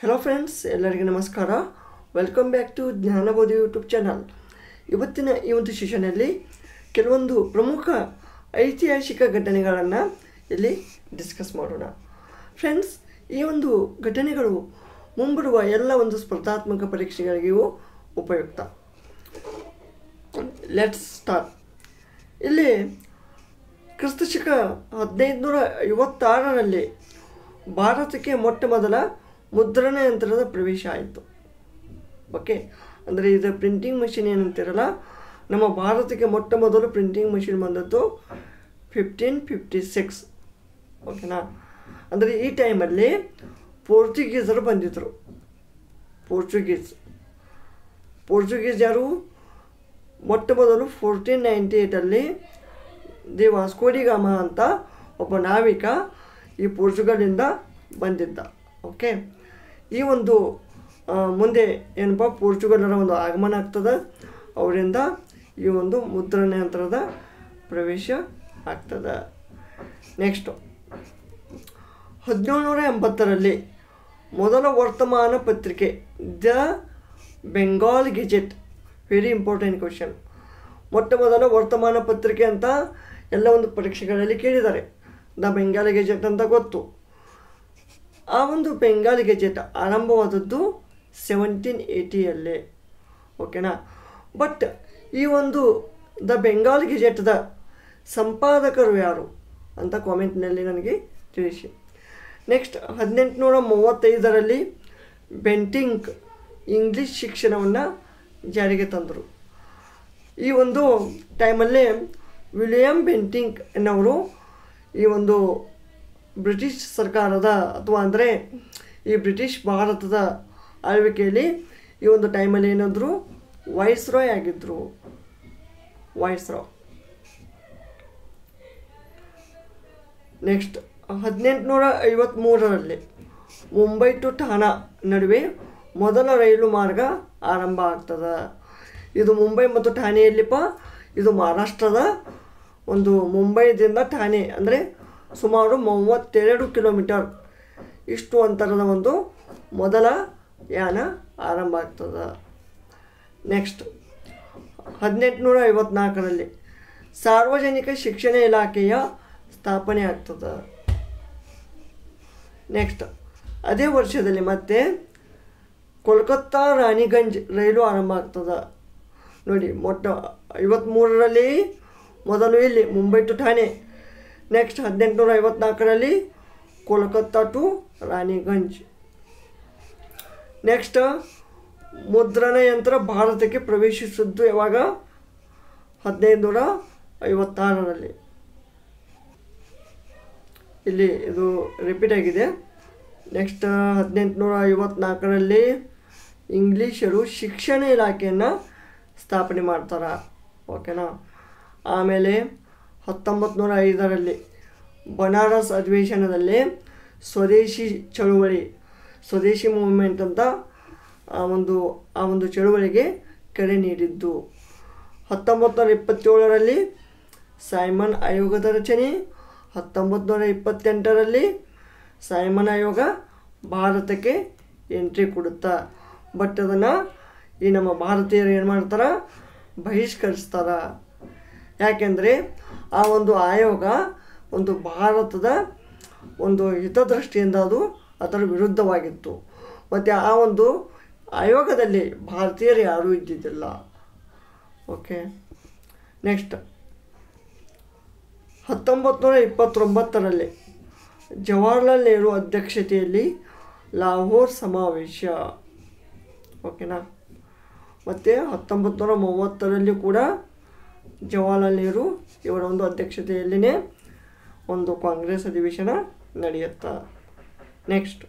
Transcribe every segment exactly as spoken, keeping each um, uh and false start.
Hello friends, ಎಲ್ಲರಿಗೂ ನಮಸ್ಕಾರ. Welcome back to Jnanabodhi YouTube channel. ಇವತ್ತಿನ ಈ ಒಂದು ಸೆಷನಲ್ಲಿ ಕೆಲವೊಂದು ಪ್ರಮುಖ ಐತಿಹಾಸಿಕ ಘಟನೆಗಳನ್ನು ಇಲ್ಲಿ ಡಿಸ್ಕಸ್ ಮಾಡೋಣ. ಫ್ರೆಂಡ್ಸ್, ಈ ಒಂದು ಘಟನೆಗಳು ಮುಂಬರುವ ಎಲ್ಲ ಒಂದು ಸ್ಪರ್ಧಾತ್ಮಕ ಪರೀಕ್ಷೆಗಳಿಗೂ ಉಪಯುಕ್ತ. Let's start. ಇಲ್ಲಿ ಕ್ರಿಸ್ತಶಕ ಹದಿನೈದು ನೂರ ಐವತ್ತಾರರಲ್ಲಿ ಭಾರತಕ್ಕೆ ಮೊಟ್ಟ ಮೊದಲ ಮುದ್ರಣ ಯಂತ್ರದ ಪ್ರವೇಶ ಆಯಿತು. ಓಕೆ, ಅಂದರೆ ಇದು ಪ್ರಿಂಟಿಂಗ್ ಮಷಿನ್ ಏನಂತಿರಲ್ಲ, ನಮ್ಮ ಭಾರತಕ್ಕೆ ಮೊಟ್ಟ ಮೊದಲು ಪ್ರಿಂಟಿಂಗ್ ಮಷಿನ್ ಬಂದದ್ದು ಫಿಫ್ಟೀನ್ ಫಿಫ್ಟಿ ಸಿಕ್ಸ್. ಓಕೆನಾ, ಅಂದರೆ ಈ ಟೈಮಲ್ಲಿ ಪೋರ್ಚುಗೀಸರು ಬಂದಿದ್ದರು. ಪೋರ್ಚುಗೀಸ್ ಪೋರ್ಚುಗೀಸ್ ಯಾರು? ಮೊಟ್ಟ ಮೊದಲು ಫೋರ್ಟೀನ್ ನೈಂಟಿ ಏಯ್ಟಲ್ಲಿ ದಿ ವಾಸ್ಕೋಡಿಗಾಮ ಅಂತ ಒಬ್ಬ ನಾವಿಕ ಈ ಪೋರ್ಚುಗಲಿಂದ ಬಂದಿದ್ದ. ಓಕೆ, ಈ ಒಂದು ಮುಂದೆ ಏನಪ್ಪ ಪೋರ್ಚುಗಲರ ಒಂದು ಆಗಮನ ಆಗ್ತದೆ, ಅವರಿಂದ ಈ ಒಂದು ಮುದ್ರಣ ಯಂತ್ರದ ಪ್ರವೇಶ ಆಗ್ತದೆ. ನೆಕ್ಸ್ಟು ಹದಿನೇಳು ನೂರ ಎಂಬತ್ತರಲ್ಲಿ ಮೊದಲ ವರ್ತಮಾನ ಪತ್ರಿಕೆ the Bengal Gazette, very important question. ಮೊಟ್ಟ ಮೊದಲ ವರ್ತಮಾನ ಪತ್ರಿಕೆ ಅಂತ ಎಲ್ಲ ಒಂದು ಪರೀಕ್ಷೆಗಳಲ್ಲಿ ಕೇಳಿದ್ದಾರೆ. ದ ಬೆಂಗಾಲ್ ಗೆಜೆಟ್ ಅಂತ ಗೊತ್ತು. ಆ ಒಂದು ಬೆಂಗಾಲ್ ಗೆಜೆಟ್ ಆರಂಭವಾದದ್ದು ಸೆವೆಂಟೀನ್ ಏಯ್ಟಿಯಲ್ಲೇ. ಓಕೆನಾ, ಬಟ್ ಈ ಒಂದು ದ ಬೆಂಗಾಲ್ ಗೆಜೆಟ್ದ ಸಂಪಾದಕರು ಯಾರು ಅಂತ ಕಾಮೆಂಟ್ನಲ್ಲಿ ನನಗೆ ತಿಳಿಸಿ. ನೆಕ್ಸ್ಟ್ ಹದಿನೆಂಟುನೂರ ಮೂವತ್ತೈದರಲ್ಲಿ ಬೆಂಟಿಂಕ್ ಇಂಗ್ಲೀಷ್ ಶಿಕ್ಷಣವನ್ನು ಜಾರಿಗೆ ತಂದರು. ಈ ಒಂದು ಟೈಮಲ್ಲೇ ವಿಲಿಯಂ ಬೆಂಟಿಂಕ್ ಎನ್ನವರು ಈ ಒಂದು ಬ್ರಿಟಿಷ್ ಸರ್ಕಾರದ ಅಥವಾ ಅಂದರೆ ಈ ಬ್ರಿಟಿಷ್ ಭಾರತದ ಆಳ್ವಿಕೆಯಲ್ಲಿ ಈ ಒಂದು ಟೈಮಲ್ಲಿ ಏನಾದರೂ ವೈಸ್ ರಾಯ್ ಆಗಿದ್ದರು. ವೈಸ್ ರಾಯ್. ನೆಕ್ಸ್ಟ್ ಹದಿನೆಂಟುನೂರ ಐವತ್ತ್ಮೂರರಲ್ಲಿ ಮುಂಬೈ ಟು ಠಾಣಾ ನಡುವೆ ಮೊದಲ ರೈಲು ಮಾರ್ಗ ಆರಂಭ ಆಗ್ತದೆ. ಇದು ಮುಂಬೈ ಮತ್ತು ಠಾಣೆಯಲ್ಲಿಪ್ಪ, ಇದು ಮಹಾರಾಷ್ಟ್ರದ ಒಂದು ಮುಂಬೈದಿಂದ ಠಾಣೆ ಅಂದರೆ ಸುಮಾರು ಮೂವತ್ತೆರಡು ಕಿಲೋಮೀಟರ್ ಇಷ್ಟು ಅಂತರದ ಒಂದು ಮೊದಲ ಯಾನ ಆರಂಭ ಆಗ್ತದೆ. ನೆಕ್ಸ್ಟ್ ಹದಿನೆಂಟುನೂರ ಐವತ್ತ್ನಾಲ್ಕರಲ್ಲಿ ಸಾರ್ವಜನಿಕ ಶಿಕ್ಷಣ ಇಲಾಖೆಯ ಸ್ಥಾಪನೆ ಆಗ್ತದೆ. ನೆಕ್ಸ್ಟ್ ಅದೇ ವರ್ಷದಲ್ಲಿ ಮತ್ತೆ ಕೋಲ್ಕತ್ತಾ ರಾಣಿಗಂಜ್ ರೈಲು ಆರಂಭ ಆಗ್ತದೆ. ನೋಡಿ, ಮೊಟ್ಟ ಐವತ್ತ್ಮೂರರಲ್ಲಿ ಮೊದಲು ಇಲ್ಲಿ ಮುಂಬೈ ಟು ಠಾಣೆ, ನೆಕ್ಸ್ಟ್ ಹದಿನೆಂಟುನೂರ ಐವತ್ತ್ನಾಲ್ಕರಲ್ಲಿ ಕೋಲ್ಕತ್ತಾ ಟು ರಾಣಿಗಂಜ್. ನೆಕ್ಸ್ಟ್ ಮುದ್ರಣ ಯಂತ್ರ ಭಾರತಕ್ಕೆ ಪ್ರವೇಶಿಸಿದ್ದು ಯಾವಾಗ? ಹದಿನೈದು ನೂರ ಐವತ್ತಾರರಲ್ಲಿ. ಇಲ್ಲಿ ಇದು ರಿಪೀಟ್ ಆಗಿದೆ. ನೆಕ್ಸ್ಟ್ ಹದಿನೆಂಟುನೂರ ಐವತ್ತ್ನಾಲ್ಕರಲ್ಲಿ ಇಂಗ್ಲೀಷರು ಶಿಕ್ಷಣ ಇಲಾಖೆಯನ್ನು ಸ್ಥಾಪನೆ ಮಾಡ್ತಾರೆ. ಓಕೆನಾ, ಆಮೇಲೆ ಹತ್ತೊಂಬತ್ತು ನೂರ ಐದರಲ್ಲಿ ಬನಾರಸ್ ಅಧಿವೇಶನದಲ್ಲಿ ಸ್ವದೇಶಿ ಚಳುವಳಿ, ಸ್ವದೇಶಿ ಮೂವ್ಮೆಂಟ್ ಅಂತ ಆ ಒಂದು ಆ ಒಂದು ಚಳುವಳಿಗೆ ಕರೆ ನೀಡಿದ್ದು. ಹತ್ತೊಂಬತ್ತು ನೂರ ಇಪ್ಪತ್ತೇಳರಲ್ಲಿ ಸೈಮನ್ ಆಯೋಗದ ರಚನೆ. ಹತ್ತೊಂಬತ್ತು ನೂರ ಇಪ್ಪತ್ತೆಂಟರಲ್ಲಿ ಸೈಮನ್ ಆಯೋಗ ಭಾರತಕ್ಕೆ ಎಂಟ್ರಿ ಕೊಡುತ್ತಾ, ಬಟ್ ಅದನ್ನು ಈ ನಮ್ಮ ಭಾರತೀಯರು ಏನು ಮಾಡ್ತಾರೆ? ಬಹಿಷ್ಕರಿಸ್ತಾರೆ. ಯಾಕೆಂದರೆ ಆ ಒಂದು ಆಯೋಗ ಒಂದು ಭಾರತದ ಒಂದು ಹಿತದೃಷ್ಟಿಯಿಂದ ಅದು ಅದರ ವಿರುದ್ಧವಾಗಿತ್ತು. ಮತ್ತು ಆ ಒಂದು ಆಯೋಗದಲ್ಲಿ ಭಾರತೀಯರು ಯಾರೂ ಇದ್ದಿದ್ದಿಲ್ಲ. ಓಕೆ, ನೆಕ್ಸ್ಟ್ ಹತ್ತೊಂಬತ್ತು ನೂರ ಇಪ್ಪತ್ತೊಂಬತ್ತರಲ್ಲಿ ಜವಾಹರ್ಲಾಲ್ ನೆಹರು ಅಧ್ಯಕ್ಷತೆಯಲ್ಲಿ ಲಾಹೋರ್ ಸಮಾವೇಶ. ಓಕೆನಾ, ಮತ್ತು ಹತ್ತೊಂಬತ್ತು ನೂರ ಮೂವತ್ತರಲ್ಲಿ ಕೂಡ ಜವಾಹರ್ಲಾಲ್ ನೆಹರು ಇವರ ಒಂದು ಅಧ್ಯಕ್ಷತೆಯಲ್ಲಿನೇ ಒಂದು ಕಾಂಗ್ರೆಸ್ ಅಧಿವೇಶನ ನಡೆಯುತ್ತೆ. ನೆಕ್ಸ್ಟ್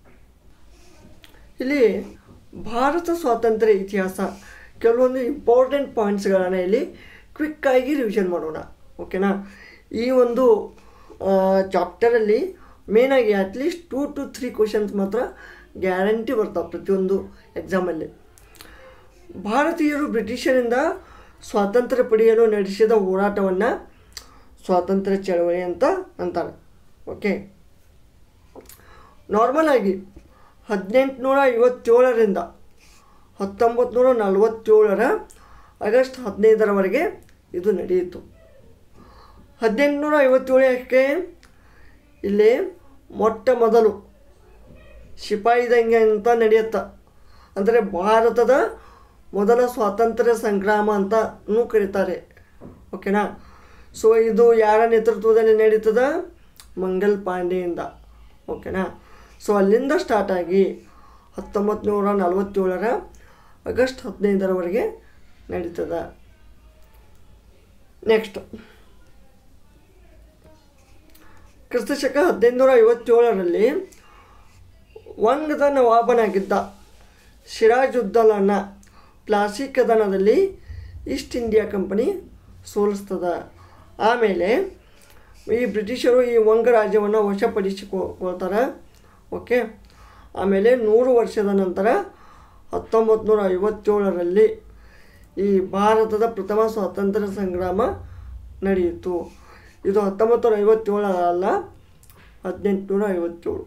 ಇಲ್ಲಿ ಭಾರತ ಸ್ವಾತಂತ್ರ್ಯ ಇತಿಹಾಸ ಕೆಲವೊಂದು ಇಂಪಾರ್ಟೆಂಟ್ ಪಾಯಿಂಟ್ಸ್ಗಳನ್ನು ಇಲ್ಲಿ ಕ್ವಿಕ್ಕಾಗಿ ರಿವಿಷನ್ ಮಾಡೋಣ. ಓಕೆನಾ, ಈ ಒಂದು ಚಾಪ್ಟರಲ್ಲಿ ಮೇನಾಗಿ at least two to three questions ಮಾತ್ರ ಗ್ಯಾರಂಟಿ ಬರ್ತಾವೆ ಪ್ರತಿಯೊಂದು ಎಕ್ಸಾಮಲ್ಲಿ. ಭಾರತೀಯರು ಬ್ರಿಟಿಷರಿಂದ ಸ್ವಾತಂತ್ರ್ಯ ಪಡೆಯಲು ನಡೆಸಿದ ಹೋರಾಟವನ್ನು ಸ್ವಾತಂತ್ರ್ಯ ಚಳವಳಿ ಅಂತ ಅಂತಾರೆ. ಓಕೆ, ನಾರ್ಮಲ್ ಆಗಿ ಹದಿನೆಂಟುನೂರ ಐವತ್ತೇಳರಿಂದ ಹತ್ತೊಂಬತ್ತು ನೂರ ನಲವತ್ತೇಳರ ಆಗಸ್ಟ್ ಹದಿನೈದರವರೆಗೆ ಇದು ನಡೆಯಿತು. ಹದಿನೆಂಟುನೂರ ಐವತ್ತೇಳಕ್ಕೆ ಇಲ್ಲಿ ಮೊಟ್ಟ ಮೊದಲು ಸಿಪಾಯಿ ದಂಗೆ ಅಂತ ನಡೆಯುತ್ತೆ. ಅಂದರೆ ಭಾರತದ ಮೊದಲ ಸ್ವಾತಂತ್ರ್ಯ ಸಂಗ್ರಾಮ ಅಂತಲೂ ಕರೀತಾರೆ. ಓಕೆನಾ. ಸೊ ಇದು ಯಾರ ನೇತೃತ್ವದಲ್ಲಿ ನಡೀತದ? ಮಂಗಲ್ ಪಾಂಡೆಯಿಂದ. ಓಕೆನಾ. ಸೊ ಅಲ್ಲಿಂದ ಸ್ಟಾರ್ಟ್ ಆಗಿ ಹತ್ತೊಂಬತ್ತು ನೂರ ನಲವತ್ತೇಳರ ಆಗಸ್ಟ್ ಹದಿನೈದರವರೆಗೆ ನಡೀತದ. ನೆಕ್ಸ್ಟ್ ಕ್ರಿಸ್ತಶಕ ಹದಿನೈದುನೂರ ಐವತ್ತೇಳರಲ್ಲಿ ವಂಗದ ನವಾಬನಾಗಿದ್ದ ಸಿರಾಜುದ್ದೌಲನ ಪ್ಲಾಸಿ ಕದನದಲ್ಲಿ ಈಸ್ಟ್ ಇಂಡಿಯಾ ಕಂಪನಿ ಸೋಲಿಸ್ತದ. ಆಮೇಲೆ ಈ ಬ್ರಿಟಿಷರು ಈ ವಂಗ ರಾಜ್ಯವನ್ನು ವಶಪಡಿಸಿಕೊಳ್ತಾರೆ. ಓಕೆ. ಆಮೇಲೆ ನೂರು ವರ್ಷದ ನಂತರ ಹತ್ತೊಂಬತ್ತು ನೂರ ಐವತ್ತೇಳರಲ್ಲಿ ಈ ಭಾರತದ ಪ್ರಥಮ ಸ್ವಾತಂತ್ರ್ಯ ಸಂಗ್ರಾಮ ನಡೆಯಿತು. ಇದು ಹತ್ತೊಂಬತ್ತು ನೂರ ಐವತ್ತೇಳಲ್ಲ, ಹದಿನೆಂಟುನೂರ ಐವತ್ತೇಳು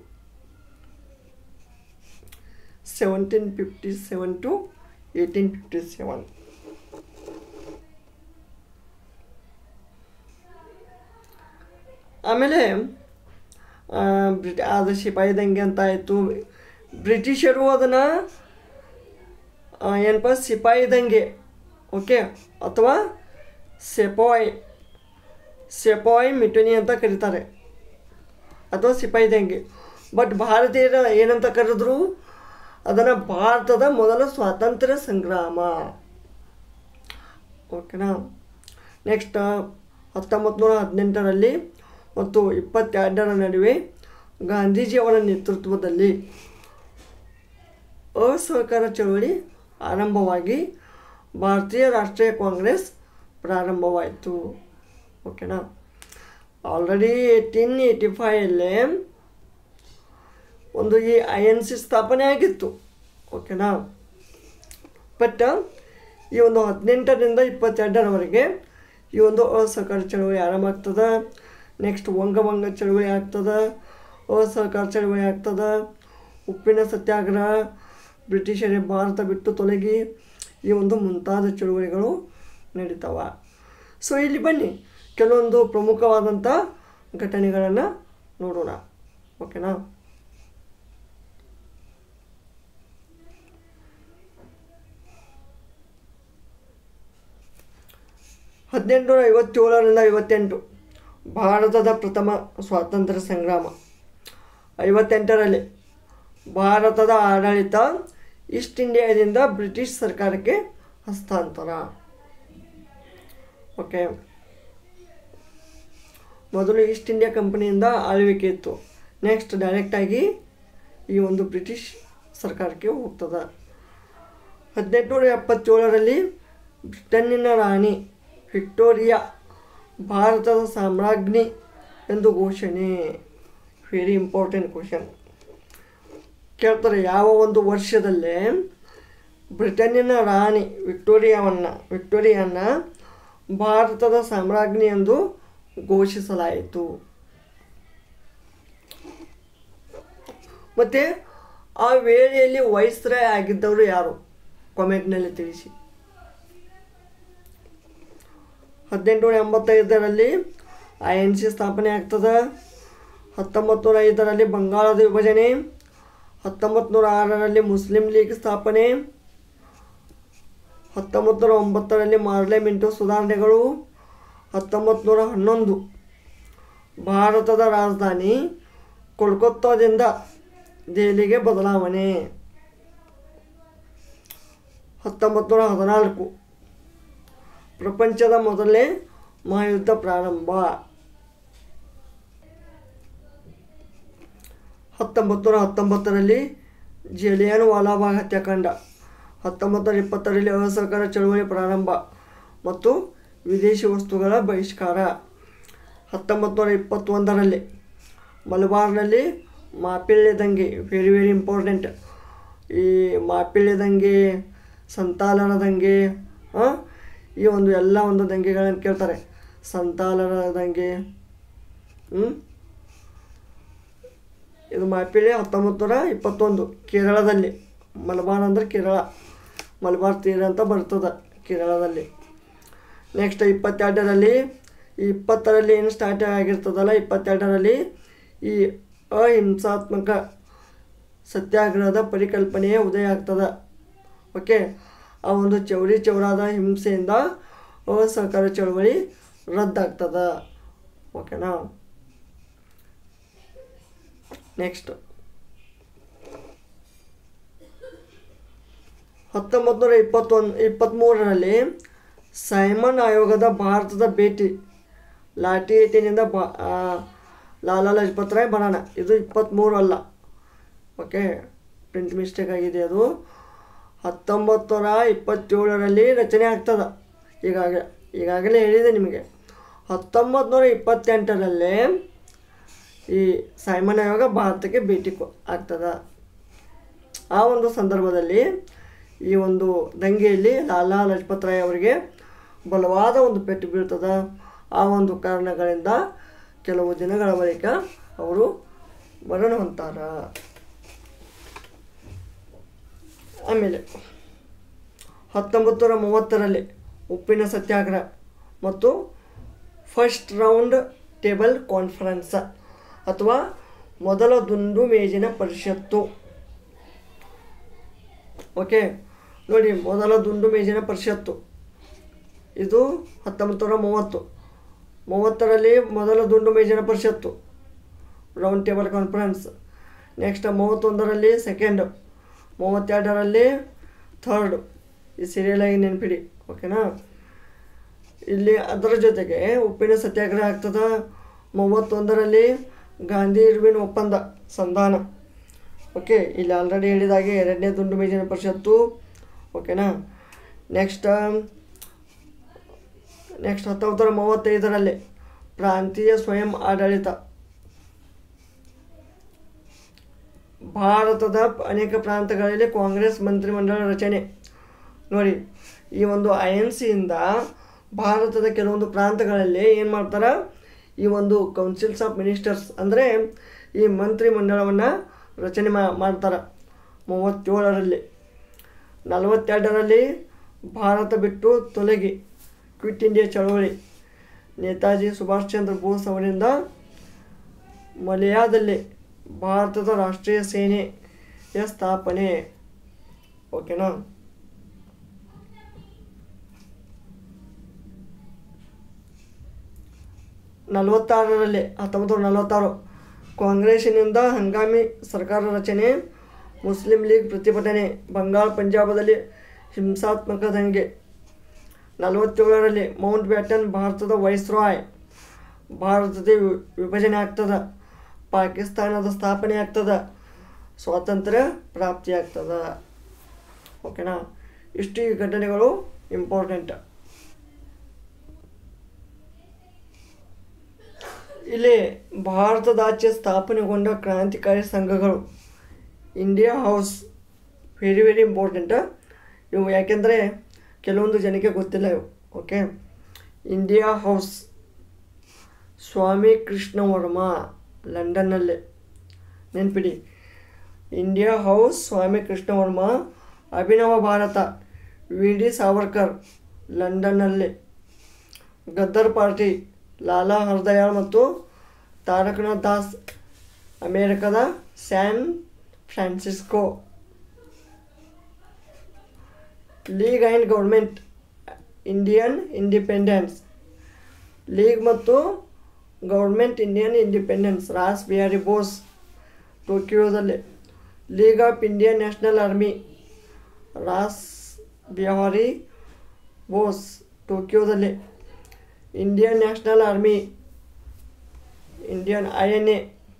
seventeen fifty seven to eighteen fifty seven. ಆಮೇಲೆ ಬ್ರಿಟಿ ಅದು ಸಿಪಾಯಿ ದಂಗೆ ಅಂತ ಆಯಿತು. ಬ್ರಿಟಿಷರು ಅದನ್ನು ಏನಪ್ಪ ಸಿಪಾಯಿ ದಂಗೆ, ಓಕೆ, ಅಥವಾ ಸೆಪಾಯ್ ಸೆಪಾಯ್ ಮಿಟುನಿ ಅಂತ ಕರೀತಾರೆ, ಅಥವಾ ಸಿಪಾಯಿ ದಂಗೆ. ಬಟ್ ಭಾರತೀಯರ ಏನಂತ ಕರೆದ್ರು? ಅದನ್ನು ಭಾರತದ ಮೊದಲ ಸ್ವಾತಂತ್ರ್ಯ ಸಂಗ್ರಾಮ. ಓಕೆನಾ. ನೆಕ್ಸ್ಟ್ ಹತ್ತೊಂಬತ್ತು ನೂರ ಹದಿನೆಂಟರಲ್ಲಿ ಮತ್ತು ಇಪ್ಪತ್ತೆರಡರ ನಡುವೆ ಗಾಂಧೀಜಿಯವರ ನೇತೃತ್ವದಲ್ಲಿ ಅಸಹಕಾರ ಚಳವಳಿ ಆರಂಭವಾಗಿ ಭಾರತೀಯ ರಾಷ್ಟ್ರೀಯ ಕಾಂಗ್ರೆಸ್ ಪ್ರಾರಂಭವಾಯಿತು. ಓಕೆನಾ. ಆಲ್ರೆಡಿ ಏಯ್ಟೀನ್ ಏಯ್ಟಿ ಫೈವಲ್ಲೇ ಒಂದು ಈ ಐ ಎನ್ ಸಿ ಸ್ಥಾಪನೆ ಆಗಿತ್ತು. ಓಕೆನಾ. ಬಟ್ ಈ ಒಂದು ಹದಿನೆಂಟರಿಂದ ಇಪ್ಪತ್ತೆರಡರವರೆಗೆ ಈ ಒಂದು ಅಸಹಕಾರ ಚಳವಳಿ ಆರಂಭ ಆಗ್ತದೆ. ನೆಕ್ಸ್ಟ್ ವಂಗಭಂಗ ಚಳವಳಿ ಆಗ್ತದೆ, ಅಸಹಕಾರ ಚಳವಳಿ ಆಗ್ತದೆ, ಉಪ್ಪಿನ ಸತ್ಯಾಗ್ರಹ, ಬ್ರಿಟಿಷರೇ ಭಾರತ ಬಿಟ್ಟು ತೊಲಗಿ, ಈ ಒಂದು ಮುಂತಾದ ಚಳುವಳಿಗಳು ನಡೀತಾವ. ಸೊ ಇಲ್ಲಿ ಬನ್ನಿ ಕೆಲವೊಂದು ಪ್ರಮುಖವಾದಂಥ ಘಟನೆಗಳನ್ನು ನೋಡೋಣ. ಓಕೆನಾ. ಹದಿನೆಂಟುನೂರ ಐವತ್ತೇಳರಿಂದ ಐವತ್ತೆಂಟು ಭಾರತದ ಪ್ರಥಮ ಸ್ವಾತಂತ್ರ್ಯ ಸಂಗ್ರಾಮ. ಐವತ್ತೆಂಟರಲ್ಲಿ ಭಾರತದ ಆಡಳಿತ ಈಸ್ಟ್ ಇಂಡಿಯಾದಿಂದ ಬ್ರಿಟಿಷ್ ಸರ್ಕಾರಕ್ಕೆ ಹಸ್ತಾಂತರ. ಓಕೆ. ಮೊದಲು ಈಸ್ಟ್ ಇಂಡಿಯಾ ಕಂಪನಿಯಿಂದ ಆಳ್ವಿಕೆ ಇತ್ತು. ನೆಕ್ಸ್ಟ್ ಡೈರೆಕ್ಟಾಗಿ ಈ ಒಂದು ಬ್ರಿಟಿಷ್ ಸರ್ಕಾರಕ್ಕೆ ಹೋಗ್ತದೆ. ಹದಿನೆಂಟುನೂರ ಎಪ್ಪತ್ತೇಳರಲ್ಲಿ ಬ್ರಿಟನ್ನಿನ ರಾಣಿ ವಿಕ್ಟೋರಿಯಾ ಭಾರತದ ಸಾಮ್ರಾಜ್ಞಿ ಎಂದು ಘೋಷಣೆ. ವೆರಿ ಇಂಪಾರ್ಟೆಂಟ್ ಕ್ವಶನ್ ಕೇಳ್ತಾರೆ. ಯಾವ ಒಂದು ವರ್ಷದಲ್ಲೇ ಬ್ರಿಟನ್ನಿನ ರಾಣಿ ವಿಕ್ಟೋರಿಯಾವನ್ನು ವಿಕ್ಟೋರಿಯಾನ ಭಾರತದ ಸಾಮ್ರಾಜ್ಞಿ ಎಂದು ಘೋಷಿಸಲಾಯಿತು? ಮತ್ತು ಆ ವೇಳೆಯಲ್ಲಿ ವೈಸ್ರಾಯ್ ಆಗಿದ್ದವರು ಯಾರು? ಕಾಮೆಂಟ್ನಲ್ಲಿ ತಿಳಿಸಿ. ಹದಿನೆಂಟುನೂರ ಎಂಬತ್ತೈದರಲ್ಲಿ ಐ ಎನ್ ಸಿ ಸ್ಥಾಪನೆ ಆಗ್ತದೆ. ಹತ್ತೊಂಬತ್ತು ನೂರ ಐದರಲ್ಲಿ ಬಂಗಾಳದ ವಿಭಜನೆ. ಹತ್ತೊಂಬತ್ತು ನೂರ ಆರರಲ್ಲಿ ಮುಸ್ಲಿಂ ಲೀಗ್ ಸ್ಥಾಪನೆ. ಹತ್ತೊಂಬತ್ತು ನೂರ ಒಂಬತ್ತರಲ್ಲಿ ಪಾರ್ಲಿಮೆಂಟು ಸುಧಾರಣೆಗಳು. ಹತ್ತೊಂಬತ್ತು ನೂರ ಹನ್ನೊಂದು ಭಾರತದ ರಾಜಧಾನಿ ಕೋಲ್ಕತ್ತಾದಿಂದ ದೆಹಲಿಗೆ ಬದಲಾವಣೆ. ಹತ್ತೊಂಬತ್ತು ನೂರ ಹದಿನಾಲ್ಕು ಪ್ರಪಂಚದ ಮೊದಲನೇ ಮಹಾಯುದ್ಧ ಪ್ರಾರಂಭ. ಹತ್ತೊಂಬತ್ತು ನೂರ ಹತ್ತೊಂಬತ್ತರಲ್ಲಿ ಜಲಿಯನ್ ವಾಲಾಬಾಗ್ ಹತ್ಯಾಕಾಂಡ. ಹತ್ತೊಂಬತ್ತು ನೂರ ಇಪ್ಪತ್ತರಲ್ಲಿ ಅಸಹಕಾರ ಚಳವಳಿ ಪ್ರಾರಂಭ ಮತ್ತು ವಿದೇಶಿ ವಸ್ತುಗಳ ಬಹಿಷ್ಕಾರ. ಹತ್ತೊಂಬತ್ತು ನೂರ ಇಪ್ಪತ್ತೊಂದರಲ್ಲಿ ಮಲಬಾರ್ನಲ್ಲಿ ಮಾಪಿಳ್ಳೆ ದಂಗೆ. Very very important. ಈ ಮಾಪಿಳ್ಳೆ ದಂಗೆ, ಸಂತಾಲನ ದಂಗೆ, ಈ ಒಂದು ಎಲ್ಲ ಒಂದು ದಂಗೆಗಳನ್ನು ಕೇಳ್ತಾರೆ. ಸಂತಾಲನ ದಂಗೆ, ಇದು ಮಾಪಿಳಿ ಹತ್ತೊಂಬತ್ತು ನೂರ ಇಪ್ಪತ್ತೊಂದು ಕೇರಳದಲ್ಲಿ. ಮಲಬಾರ್ ಅಂದರೆ ಕೇರಳ, ಮಲಬಾರ್ ತೀರ ಅಂತ ಬರ್ತದೆ ಕೇರಳದಲ್ಲಿ. ನೆಕ್ಸ್ಟ್ ಇಪ್ಪತ್ತೆರಡರಲ್ಲಿ ಈ ಇಪ್ಪತ್ತರಲ್ಲಿ ಏನು ಸ್ಟಾರ್ಟ್ ಆಗಿರ್ತದಲ್ಲ, ಇಪ್ಪತ್ತೆರಡರಲ್ಲಿ ಈ ಅಹಿಂಸಾತ್ಮಕ ಸತ್ಯಾಗ್ರಹದ ಪರಿಕಲ್ಪನೆಯೇ ಉದಯ ಆಗ್ತದೆ. ಓಕೆ, ಆ ಒಂದು ಚೌರಿ ಚೌರಾದ ಹಿಂಸೆಯಿಂದ ಅಸಹಕಾರ ಚಳವಳಿ ರದ್ದಾಗ್ತದೆ. ಓಕೆನಾ. ನೆಕ್ಸ್ಟ್ ಹತ್ತೊಂಬತ್ತು ನೂರ ಇಪ್ಪತ್ತೊಂದು ಇಪ್ಪತ್ತ್ಮೂರರಲ್ಲಿ ಸೈಮನ್ ಆಯೋಗದ ಭಾರತದ ಭೇಟಿ, ಲಾಠಿ ಏಟಿನಿಂದ ಬಾ ಲಾಲಾ ಲಜಪತ್ ರಾಯ್ ಬರೋಣ. ಇದು ಇಪ್ಪತ್ತ್ಮೂರು ಅಲ್ಲ, ಓಕೆ, ಪ್ರಿಂಟ್ ಮಿಸ್ಟೇಕ್ ಆಗಿದೆ. ಅದು ಹತ್ತೊಂಬತ್ತು ನೂರ ಇಪ್ಪತ್ತೇಳರಲ್ಲಿ ರಚನೆ ಆಗ್ತದೆ. ಈಗಾಗ ಈಗಾಗಲೇ ಹೇಳಿದೆ ನಿಮಗೆ. ಹತ್ತೊಂಬತ್ತು ನೂರ ಇಪ್ಪತ್ತೆಂಟರಲ್ಲೇ ಈ ಸೈಮನ್ ಆಯೋಗ ಭಾರತಕ್ಕೆ ಭೇಟಿ ಆಗ್ತದೆ. ಆ ಒಂದು ಸಂದರ್ಭದಲ್ಲಿ ಈ ಒಂದು ದಂಗೆಯಲ್ಲಿ ಲಾಲಾ ಲಜಪತ್ ರಾಯ್ ಅವರಿಗೆ ಬಲವಾದ ಒಂದು ಪೆಟ್ಟು ಬೀಳ್ತದೆ. ಆ ಒಂದು ಕಾರಣಗಳಿಂದ ಕೆಲವು ದಿನಗಳ ಬಳಿಕ ಅವರು ಮರಣ ಹೊಂತಾರ. ಆಮೇಲೆ ಹತ್ತೊಂಬತ್ತು ನೂರ ಮೂವತ್ತರಲ್ಲಿ ಉಪ್ಪಿನ ಸತ್ಯಾಗ್ರಹ ಮತ್ತು ಫಸ್ಟ್ ರೌಂಡ್ ಟೇಬಲ್ ಕಾನ್ಫರೆನ್ಸ್ ಅಥವಾ ಮೊದಲ ದುಂಡು ಮೇಜಿನ ಪರಿಷತ್ತು. ಓಕೆ ನೋಡಿ, ಮೊದಲ ದುಂಡು ಮೇಜಿನ ಪರಿಷತ್ತು ಇದು ಹತ್ತೊಂಬತ್ತು ನೂರ ಮೂವತ್ತು ಮೂವತ್ತರಲ್ಲಿ ಮೊದಲ ದುಂಡು ಮೇಜಿನ ಪರಿಷತ್ತು, ರೌಂಡ್ ಟೇಬಲ್ ಕಾನ್ಫರೆನ್ಸ್. ನೆಕ್ಸ್ಟ್ ಮೂವತ್ತೊಂದರಲ್ಲಿ ಸೆಕೆಂಡ್, ಮೂವತ್ತೆರಡರಲ್ಲಿ ಥರ್ಡ್. ಈ ಸೀರಿಯಲಾಗಿ ನೆನಪಿಡಿ. ಓಕೆನಾ. ಇಲ್ಲಿ ಅದರ ಜೊತೆಗೆ ಉಪ್ಪಿನ ಸತ್ಯಾಗ್ರಹ ಆಗ್ತದೆ. ಮೂವತ್ತೊಂದರಲ್ಲಿ ಗಾಂಧಿ ಇರ್ವಿನ್ ಒಪ್ಪಂದ ಸಂಧಾನ. ಓಕೆ, ಇಲ್ಲಿ ಆಲ್ರೆಡಿ ಹೇಳಿದಾಗೆ ಎರಡನೇ ದುಂಡು ಮೇಜಿನ ಪರಿಷತ್ತು. ಓಕೆನಾ. ನೆಕ್ಸ್ಟ್ ನೆಕ್ಸ್ಟ್ ಹತ್ತೊಂಬತ್ತು ನೂರ ಮೂವತ್ತೈದರಲ್ಲಿ ಪ್ರಾಂತೀಯ ಸ್ವಯಂ ಆಡಳಿತ. ಭಾರತದ ಅನೇಕ ಪ್ರಾಂತಗಳಲ್ಲಿ ಕಾಂಗ್ರೆಸ್ ಮಂತ್ರಿಮಂಡಲ ರಚನೆ. ನೋಡಿ, ಈ ಒಂದು ಐ ಎನ್ ಸಿಯಿಂದ ಭಾರತದ ಕೆಲವೊಂದು ಪ್ರಾಂತಗಳಲ್ಲಿ ಏನು ಮಾಡ್ತಾರೆ, ಈ ಒಂದು ಕೌನ್ಸಿಲ್ಸ್ ಆಫ್ ಮಿನಿಸ್ಟರ್ಸ್ ಅಂದರೆ ಈ ಮಂತ್ರಿಮಂಡಲವನ್ನು ರಚನೆ ಮಾಡ್ತಾರೆ. ಮೂವತ್ತೇಳರಲ್ಲಿ ನಲವತ್ತೆರಡರಲ್ಲಿ ಭಾರತ ಬಿಟ್ಟು ತೊಲಗಿ, ಕ್ವಿಟ್ ಇಂಡಿಯಾ ಚಳವಳಿ. ನೇತಾಜಿ ಸುಭಾಷ್ ಚಂದ್ರ ಬೋಸ್ ಅವರಿಂದ ಮಲಯಾದಲ್ಲಿ ಭಾರತದ ರಾಷ್ಟ್ರೀಯ ಸೇನೆಯ ಸ್ಥಾಪನೆ. ಓಕೆನಾ. ನಲವತ್ತಾರರಲ್ಲಿ ಹತ್ತೊಂಬತ್ತು ನೂರ ನಲವತ್ತಾರು ಕಾಂಗ್ರೆಸ್ಸಿನಿಂದ ಹಂಗಾಮಿ ಸರ್ಕಾರ ರಚನೆ, ಮುಸ್ಲಿಂ ಲೀಗ್ ಪ್ರತಿಭಟನೆ, ಬಂಗಾಳ ಪಂಜಾಬದಲ್ಲಿ ಹಿಂಸಾತ್ಮಕ ದಂಗೆ. ನಲವತ್ತೇಳರಲ್ಲಿ ಮೌಂಟ್ ಬ್ಯಾಟನ್ ಭಾರತದ ವೈಸ್ರಾಯ್, ಭಾರತದ ವಿಭಜನೆ ಆಗ್ತದೆ, ಪಾಕಿಸ್ತಾನದ ಸ್ಥಾಪನೆ ಆಗ್ತದೆ, ಸ್ವಾತಂತ್ರ್ಯ ಪ್ರಾಪ್ತಿ ಆಗ್ತದೆ. ಓಕೆನಾ. ಇಷ್ಟು ಈ ಘಟನೆಗಳು ಇಂಪಾರ್ಟೆಂಟ್. ಇಲ್ಲಿ ಭಾರತದಾಚೆ ಸ್ಥಾಪನೆಗೊಂಡ ಕ್ರಾಂತಿಕಾರಿ ಸಂಘಗಳು. India House very very important ಇವು, ಯಾಕೆಂದರೆ ಕೆಲವೊಂದು ಜನಕ್ಕೆ ಗೊತ್ತಿಲ್ಲ ಇವು. Okay, India House Swami Krishna Varma ಲಂಡನ್ನಲ್ಲಿ, ನೆನಪಿಡಿ. India House Swami Krishna Varma. Abhinav Bharat V D Savarkar ಲಂಡನ್ನಲ್ಲಿ. ಗದ್ದರ್ ಪಾರ್ಟಿ ಲಾಲಾ ಹರ್ದಯಾಳ್ ಮತ್ತು ತಾರಕನಾಥ್ ದಾಸ್ ಅಮೇರಿಕದ San Francisco. League and government Indian independence. League ಮತ್ತು government Indian independence Ras Bihari Bose ಟೋಕಿಯೋದಲ್ಲಿ. League of Indian National Army Ras Bihari Bose ಟೋಕಿಯೋದಲ್ಲಿ. Indian National army Indian I N A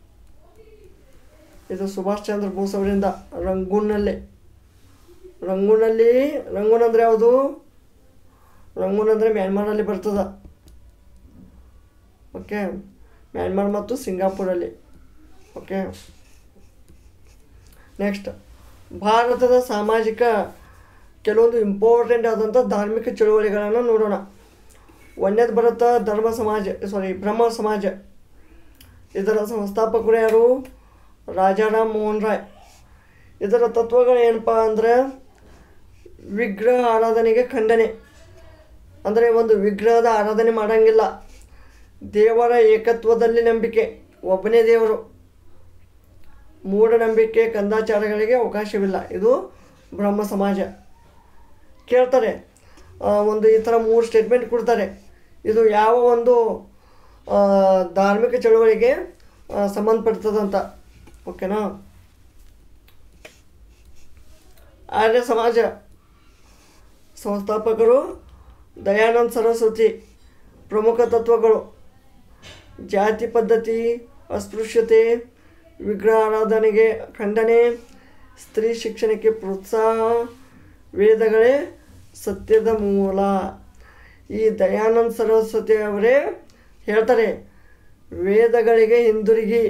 ಇದು ಸುಭಾಷ್ ಚಂದ್ರ ಬೋಸ್ ಅವರಿಂದ ರಂಗೂನ್ನಲ್ಲಿ. ರಂಗೂನಲ್ಲಿ ರಂಗೂನ್ ಅಂದರೆ ಯಾವುದು? ರಂಗೂನ್ ಅಂದರೆ ಮ್ಯಾನ್ಮಾರ್ನಲ್ಲಿ ಬರ್ತದೆ. ಓಕೆ, ಮ್ಯಾನ್ಮಾರ್ ಮತ್ತು ಸಿಂಗಾಪುರಲ್ಲಿ. ಓಕೆ. ನೆಕ್ಸ್ಟ್ ಭಾರತದ ಸಾಮಾಜಿಕ ಕೆಲವೊಂದು ಇಂಪಾರ್ಟೆಂಟ್ ಆದಂಥ ಧಾರ್ಮಿಕ ಚಳುವಳಿಗಳನ್ನು ನೋಡೋಣ. ಒಂದೇದು ಬರುತ್ತಾ ಧರ್ಮ ಸಮಾಜ ಸಾರಿ ಬ್ರಹ್ಮ ಸಮಾಜ. ಇದರ ಸಂಸ್ಥಾಪಕರು ಯಾರು? ರಾಜಾರಾಮ್ ಮೋಹನ್ ರಾಯ್. ಇದರ ತತ್ವಗಳು ಏನಪ್ಪ ಅಂದರೆ ವಿಗ್ರಹ ಆರಾಧನೆಗೆ ಖಂಡನೆ. ಅಂದರೆ ಒಂದು ವಿಗ್ರಹದ ಆರಾಧನೆ ಮಾಡೋಂಗಿಲ್ಲ. ದೇವರ ಏಕತ್ವದಲ್ಲಿ ನಂಬಿಕೆ, ಒಬ್ಬನೇ ದೇವರು. ಮೂಢನಂಬಿಕೆ ಕಂದಾಚಾರಗಳಿಗೆ ಅವಕಾಶವಿಲ್ಲ. ಇದು ಬ್ರಹ್ಮ ಸಮಾಜ. ಕೇಳ್ತಾರೆ ಒಂದು ಈ ಥರ ಮೂರು ಸ್ಟೇಟ್ಮೆಂಟ್ ಕೊಡ್ತಾರೆ. ಇದು ಯಾವ ಒಂದು ಧಾರ್ಮಿಕ ಚಳವಳಿಗೆ ಸಂಬಂಧಪಡ್ತದಂತ. ಓಕೆನಾ. ಆರ್ಯ ಸಮಾಜ ಸಂಸ್ಥಾಪಕರು ದಯಾನಂದ ಸರಸ್ವತಿ. ಪ್ರಮುಖ ತತ್ವಗಳು ಜಾತಿ ಪದ್ಧತಿ, ಅಸ್ಪೃಶ್ಯತೆ, ವಿಗ್ರಹ ಆರಾಧನೆಗೆ ಖಂಡನೆ, ಸ್ತ್ರೀ ಶಿಕ್ಷಣಕ್ಕೆ ಪ್ರೋತ್ಸಾಹ, ವೇದಗಳೇ ಸತ್ಯದ ಮೂಲ. ಈ ದಯಾನಂದ ಸರಸ್ವತಿ ಅವರೇ ಹೇಳ್ತಾರೆ ವೇದಗಳಿಗೆ ಹಿಂದಿರುಗಿ.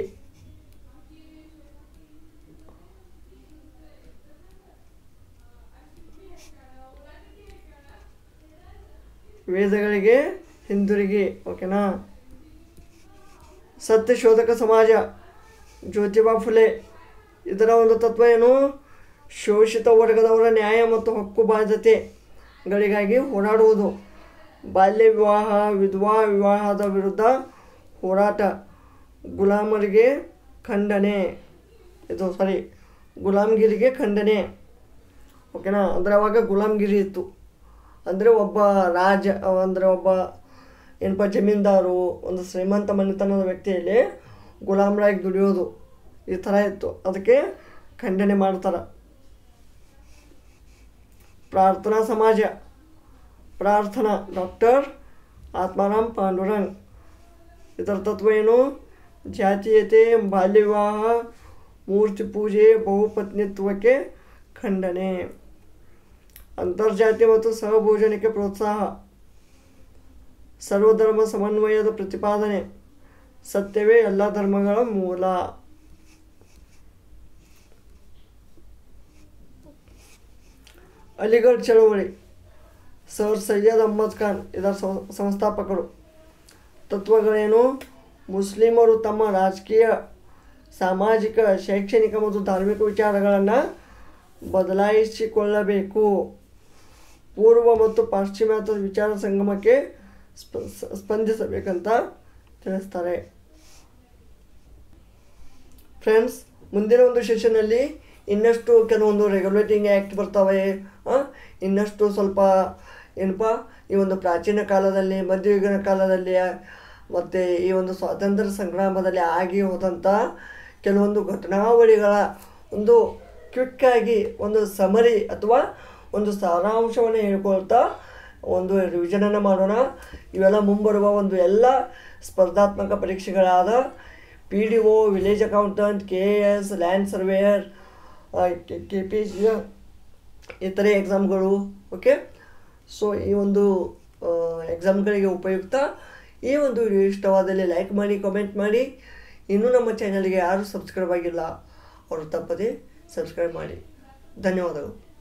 ವೇದಗಳಿಗೆ ಹಿಂದಿರುಗಿ. ಓಕೆನಾ. ಸತ್ಯಶೋಧಕ ಸಮಾಜ ಜ್ಯೋತಿಬಾ ಫುಲೆ. ಇದರ ಒಂದು ತತ್ವ ಏನು? ಶೋಷಿತ ವರ್ಗದವರ ನ್ಯಾಯ ಮತ್ತು ಹಕ್ಕು ಬಾಧ್ಯತೆಗಳಿಗಾಗಿ ಹೋರಾಡುವುದು. ಬಾಲ್ಯ ವಿವಾಹ, ವಿಧವಾ ವಿವಾಹದ ವಿರುದ್ಧ ಹೋರಾಟ. ಗುಲಾಮರಿಗೆ ಖಂಡನೆ. ಇದು ಸಾರಿ ಗುಲಾಮಗಿರಿಗೆ ಖಂಡನೆ. ಓಕೆನಾ. ಅಂದರೆ ಅವಾಗ ಗುಲಾಮಗಿರಿ ಇತ್ತು. ಅಂದರೆ ಒಬ್ಬ ರಾಜ ಅಂದರೆ ಒಬ್ಬ ಏನಪ್ಪ ಜಮೀನ್ದಾರು, ಒಂದು ಶ್ರೀಮಂತ ಮನೆತನದ ವ್ಯಕ್ತಿಯಲ್ಲಿ ಗುಲಾಮರಾಗಿ ದುಡಿಯೋದು ಈ ಥರ ಇತ್ತು. ಅದಕ್ಕೆ ಖಂಡನೆ ಮಾಡ್ತಾರೆ. ಪ್ರಾರ್ಥನಾ ಸಮಾಜ ಪ್ರಾರ್ಥನಾ ಡಾಕ್ಟರ್ ಆತ್ಮಾರಾಮ್ ಪಾಂಡುರಂಗ್. ಇದರ ತತ್ವ ಏನು? ಜಾತೀಯತೆ, ಬಾಲ್ಯ ವಿವಾಹ, ಮೂರ್ತಿ ಪೂಜೆ, ಬಹುಪತ್ನಿತ್ವಕ್ಕೆ ಖಂಡನೆ. ಅಂತರ್ಜಾತಿ ಮತ್ತು ಸಹಭೋಜನಕ್ಕೆ ಪ್ರೋತ್ಸಾಹ. ಸರ್ವಧರ್ಮ ಸಮನ್ವಯದ ಪ್ರತಿಪಾದನೆ. ಸತ್ಯವೇ ಎಲ್ಲ ಧರ್ಮಗಳ ಮೂಲ. ಅಲಿಗಢ್ ಚಳವಳಿ ಸರ್ ಸೈಯದ್ ಅಹ್ಮದ್ ಖಾನ್ ಇದರ ಸಂಸ್ಥಾಪಕರು. ತತ್ವಗಳೇನು? ಮುಸ್ಲಿಮರು ತಮ್ಮ ರಾಜಕೀಯ, ಸಾಮಾಜಿಕ, ಶೈಕ್ಷಣಿಕ ಮತ್ತು ಧಾರ್ಮಿಕ ವಿಚಾರಗಳನ್ನು ಬದಲಾಯಿಸಿಕೊಳ್ಳಬೇಕು. ಪೂರ್ವ ಮತ್ತು ಪಾಶ್ಚಿಮಾತ್ಯ ವಿಚಾರ ಸಂಗಮಕ್ಕೆ ಸ್ಪ ಸ್ಪಂದಿಸಬೇಕಂತ ತಿಳಿಸ್ತಾರೆ. ಫ್ರೆಂಡ್ಸ್, ಮುಂದಿನ ಒಂದು ಸೆಷನಲ್ಲಿ ಇನ್ನಷ್ಟು ಕೆಲವೊಂದು ರೆಗ್ಯುಲೇಟಿಂಗ್ ಆ್ಯಕ್ಟ್ ಬರ್ತವೆ. ಇನ್ನಷ್ಟು ಸ್ವಲ್ಪ ಏನಪ್ಪ ಈ ಒಂದು ಪ್ರಾಚೀನ ಕಾಲದಲ್ಲಿ, ಮಧ್ಯಯುಗೀನ ಕಾಲದಲ್ಲಿ ಮತ್ತು ಈ ಒಂದು ಸ್ವಾತಂತ್ರ್ಯ ಸಂಗ್ರಾಮದಲ್ಲಿ ಆಗಿ ಹೋದಂಥ ಕೆಲವೊಂದು ಘಟನಾವಳಿಗಳ ಒಂದು ಕ್ವಿಕ್ಕಾಗಿ ಒಂದು ಸಮರಿ ಅಥವಾ ಒಂದು ಸಾರಾಂಶವನ್ನು ಹೇಳ್ಕೊಳ್ತಾ ಒಂದು ರಿವಿಷನನ್ನು ಮಾಡೋಣ. ಇವೆಲ್ಲ ಮುಂಬರುವ ಒಂದು ಎಲ್ಲ ಸ್ಪರ್ಧಾತ್ಮಕ ಪರೀಕ್ಷೆಗಳಾದ P D O, village accountant, K A S, land surveyor, K P C ಇತರೆ ಎಕ್ಸಾಮ್ಗಳು. ಓಕೆ. ಸೊ ಈ ಒಂದು ಎಕ್ಸಾಮ್ಗಳಿಗೆ ಉಪಯುಕ್ತ ಈ ಒಂದು ವಿಡಿಯೋ ಇಷ್ಟವಾದಲ್ಲಿ ಲೈಕ್ ಮಾಡಿ, ಕಾಮೆಂಟ್ ಮಾಡಿ. ಇನ್ನೂ ನಮ್ಮ ಚಾನಲ್ಗೆ ಯಾರು ಸಬ್ಸ್ಕ್ರೈಬ್ ಆಗಿಲ್ಲ ಅವರು ತಪ್ಪದೆ ಸಬ್ಸ್ಕ್ರೈಬ್ ಮಾಡಿ. ಧನ್ಯವಾದಗಳು.